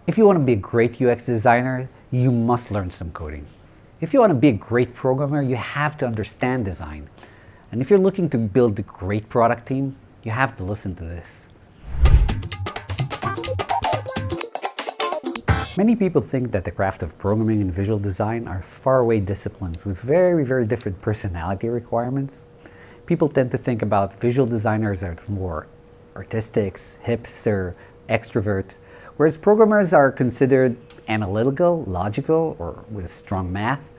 If you want to be a great UX designer, you must learn some coding. If you want to be a great programmer, you have to understand design. And if you're looking to build a great product team, you have to listen to this. Many people think that the craft of programming and visual design are faraway disciplines with very, very different personality requirements. People tend to think about visual designers as more artistics, hipster, extrovert, whereas programmers are considered analytical, logical, or with strong math.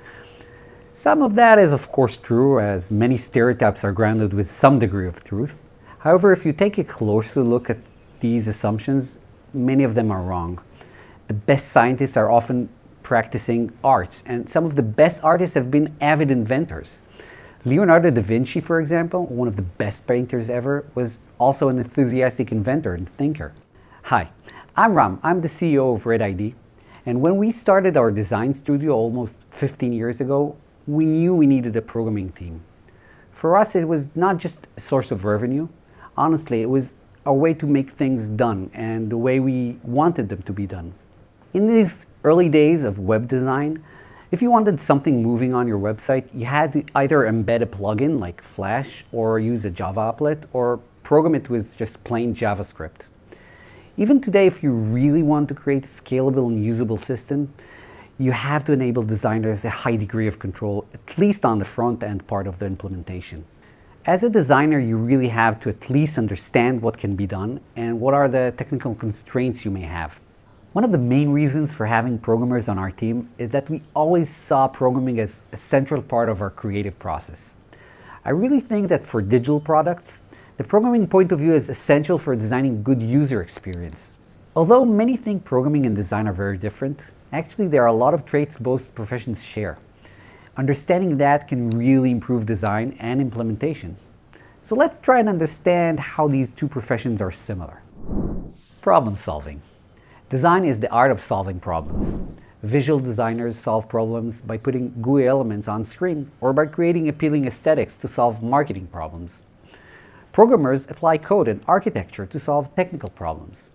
Some of that is of course true, as many stereotypes are grounded with some degree of truth. However, if you take a closer look at these assumptions, many of them are wrong. The best scientists are often practicing arts, and some of the best artists have been avid inventors. Leonardo da Vinci, for example, one of the best painters ever, was also an enthusiastic inventor and thinker. Hi, I'm Ram. I'm the CEO of Red ID, and when we started our design studio almost 15 years ago, we knew we needed a programming team. For us, it was not just a source of revenue. Honestly, it was a way to make things done and the way we wanted them to be done. In these early days of web design, if you wanted something moving on your website, you had to either embed a plugin like Flash or use a Java applet or program it with just plain JavaScript. Even today, if you really want to create a scalable and usable system, you have to enable designers a high degree of control, at least on the front end part of the implementation. As a designer, you really have to at least understand what can be done and what are the technical constraints you may have. One of the main reasons for having programmers on our team is that we always saw programming as a central part of our creative process. I really think that for digital products, the programming point of view is essential for designing good user experience. Although many think programming and design are very different, actually there are a lot of traits both professions share. Understanding that can really improve design and implementation. So let's try and understand how these two professions are similar. Problem solving. Design is the art of solving problems. Visual designers solve problems by putting GUI elements on screen or by creating appealing aesthetics to solve marketing problems. Programmers apply code and architecture to solve technical problems.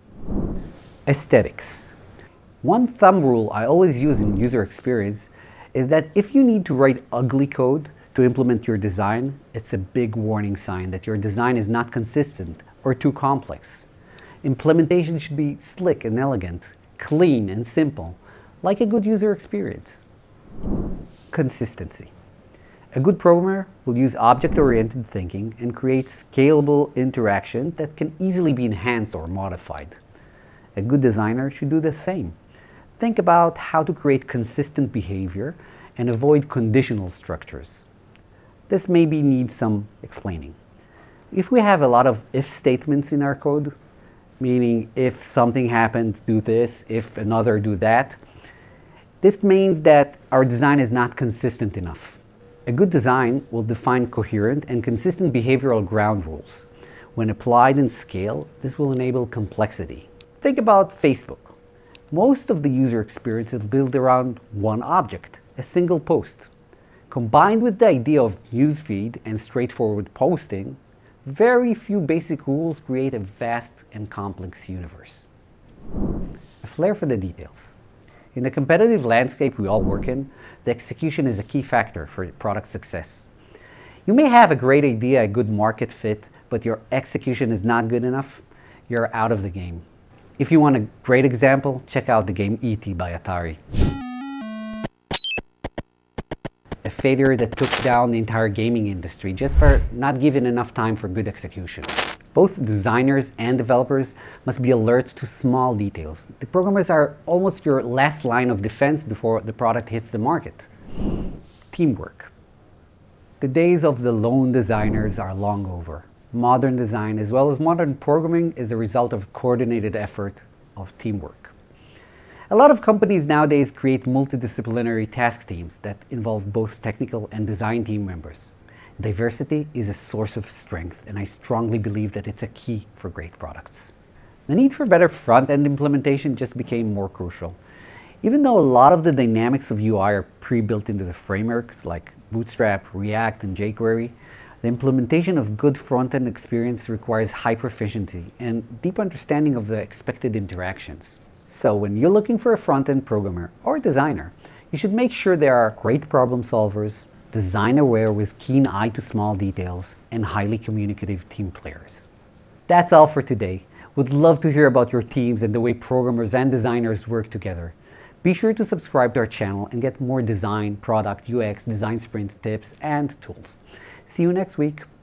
Aesthetics. One thumb rule I always use in user experience is that if you need to write ugly code to implement your design, it's a big warning sign that your design is not consistent or too complex. Implementation should be slick and elegant, clean and simple, like a good user experience. Consistency. A good programmer will use object-oriented thinking and create scalable interaction that can easily be enhanced or modified. A good designer should do the same. Think about how to create consistent behavior and avoid conditional structures. This maybe needs some explaining. If we have a lot of if statements in our code, meaning if something happens, do this, if another, do that. This means that our design is not consistent enough. A good design will define coherent and consistent behavioral ground rules. When applied in scale, this will enable complexity. Think about Facebook. Most of the user experience is built around one object, a single post. Combined with the idea of newsfeed and straightforward posting, very few basic rules create a vast and complex universe. A flair for the details. In the competitive landscape we all work in, the execution is a key factor for product success. You may have a great idea, a good market fit, but your execution is not good enough, you're out of the game. If you want a great example, check out the game E.T. by Atari. A failure that took down the entire gaming industry just for not giving enough time for good execution. Both designers and developers must be alert to small details. The programmers are almost your last line of defense before the product hits the market. Teamwork. The days of the lone designers are long over. Modern design, as well as modern programming, is a result of coordinated effort of teamwork. A lot of companies nowadays create multidisciplinary task teams that involve both technical and design team members. Diversity is a source of strength, and I strongly believe that it's a key for great products. The need for better front-end implementation just became more crucial. Even though a lot of the dynamics of UI are pre-built into the frameworks like Bootstrap, React, and jQuery, the implementation of good front-end experience requires high proficiency and deep understanding of the expected interactions. So when you're looking for a front-end programmer or designer, you should make sure they are great problem solvers, design-aware with keen eye to small details, and highly communicative team players. That's all for today. Would love to hear about your teams and the way programmers and designers work together. Be sure to subscribe to our channel and get more design, product, UX, design sprint tips and tools. See you next week.